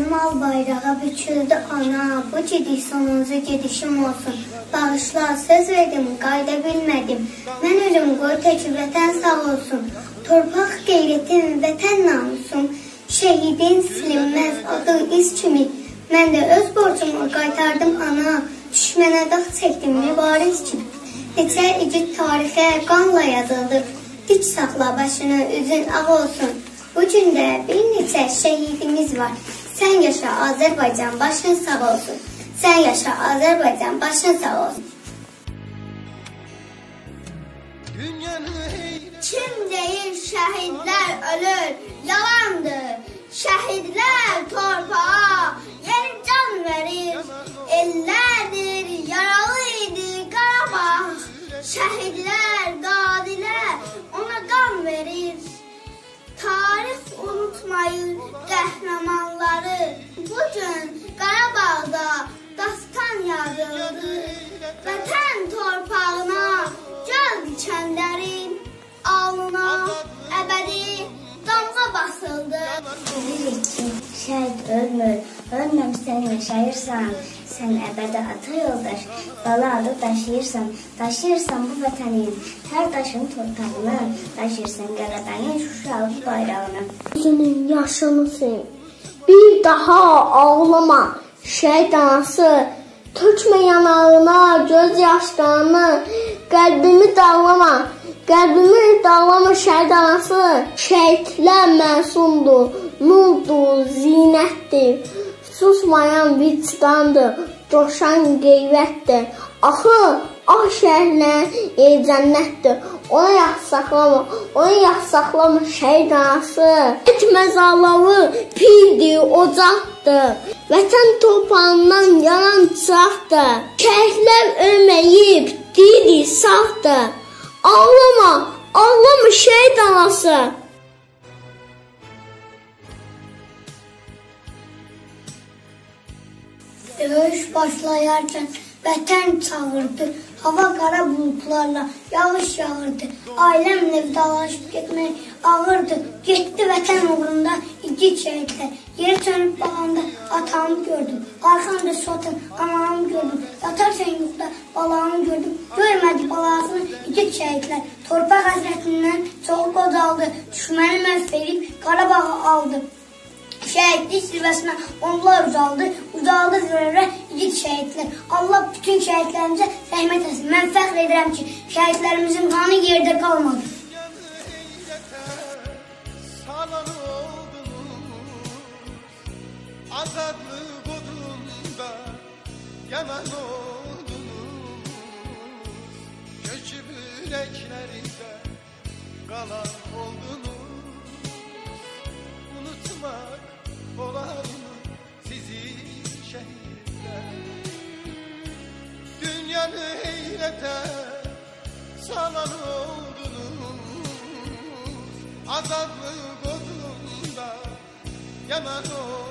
Al bayrağa büküldü ana, bu gidiş sonuncu gidişim olsun. Bağışla, söz verdim, qayda bilmədim. Mən ölüm qoy tək vətən sağ olsun. Torpaq qeyretim, vətən namusum. Şəhidin silinməz adı iz kimi. Mən də öz borcumu qaytardım ana. Düşmənə dağ çəkdim mübariz kimi. Neçə igid tarixə qanla yazıldı. Dik saxla başını, üzün ağ olsun. Bu gündə bir neçə şəhidimiz var. Sen yaşa Azerbaycan, başın sağ olsun. Sen yaşa Azerbaycan, başın sağ olsun. Kim deyir şəhidlər ölür, yalandır. Şəhidlər torpağa yeni can verir. Ellərdir, yaralı idi Qarabağ. Şəhidlər, qadilər ona qan verir. Tarix unutmayır qəhrəmanları. Bugün Qarabağda dastan yazıldı. Vətən torpağına göz dikənlərin alnına əbədi damğa basıldı. Bilirik ki, şəhid ölmür, ölməmsən yaşayırsan. Sən əbədi ata yoldaş, bala adı daşıyırsan. Daşıyırsan bu vətənin hər daşın torpağını. Daşıyırsan qələbənin Şuşalı bayrağını. Gözünün yaşını sil, bir daha ağlama şəhid anası. Tökmə yanağına göz yaşlarını, qəlbimi dağlama. Qəlbimi dağlama şəhid anası. Şəhidlər məsumdur, nurdur, zinətdir. Susmayan vicdandır, coşan qeyrətdir. Axı, ah şəhidlərin cənnətdir. Ona yas saxlama, ona yas saxlama şəhid anası. Etməz alavı, pirdir, ocaqdır. Vətən torpağından yanan çıraqdır. Şəhidlər ölməyib, diri, sağdır. Ağlama, ağlama şəhid anası. Döyüş başlayarkən vətən çağırdı. Hava qara bulutlarla yağış yağırdı. Ailəmlə vidalaşıb getmək ağırdı. Getdi vətən uğrunda igid şəhidlər. Yerə çönüb baxanda atamı gördüm. Arxamda sotan anamı gördüm. Yatarkən yuxuda balamı gördüm. Görmədi balasını igid şəhidlər. Torpaq həsrətindən çoxu qocaldı. Düşməni məhv edib Qarabağı aldı. Şəhidlik zirvəsinə onlar uzaldı zirvələrə igid şəhidlər. Allah bütün şəhidlərimizə rəhmət etsin. Mən fəxr edirəm ki, şəhidlərimizin qanı yerdə qalmadı. Azadlıq odunda yanan oldunuz. Göçüb ürəklərində qalan oldunuz. Unutmaq olar mı sizi şəhidlər? Dünyanı heyrətə salan oldunuz. Azadlıq odunda yanan oldunuz.